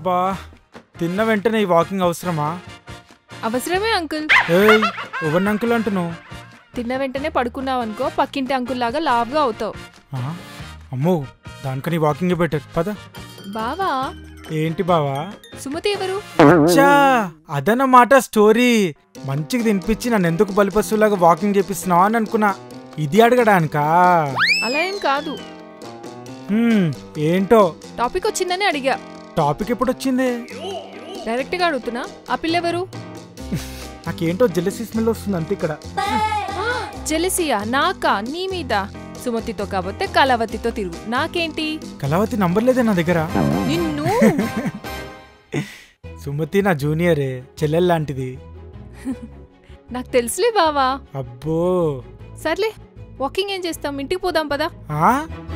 బా తిన్న వెంటనే ఈ వాకింగ్ అవసరమా? అవసరమే అంకుల్. ఏయ్ ఎవరిని అంకుల్ అంటున్నావు? తిన్న వెంటనే పడుకున్నావు అనుకో పక్కింటి అంకుల్ లాగా లావుగా అవుతావు. అమ్మో దానికని వాకింగ్ బెటర్ పద. బావా ఏంటి బావా? సుమతి ఎవరు? అచ్చా అదన్నమాట స్టోరీ. మంచిగా తినిపించి నన్ను ఎందుకు బలిపశువులాగా వాకింగ్ చేపిస్తున్నావు అని అనుకున్నా. ఇది అడగడానికా? అలా ఏం కాదు. ఏంటో టాపిక్ వచ్చిందని అడిగా. టాపిక్ ఎప్పుడు వచ్చింది? డైరెక్ట్ గా అడుగుతున్నా. ఆ పిల్లెవరు? నాకేంటో జెలసీ స్మెల్ వస్తుంది అంతే ఇక్కడ. జెలసియా నాకా? నీ మీద. సుమతితో కాబట్టే కళావతితో తిరుగు. నాకేంటి? కళావతి నంబర్ లేదే నా దగ్గర. నిన్ను సుమతి నా జూనియరే, చెల్లెల్ లాంటిది. నాకు తెలుసులే బావా. అబ్బో సర్లే వాకింగ్ ఏం చేస్తాం, ఇంటికి పోదాం పదా.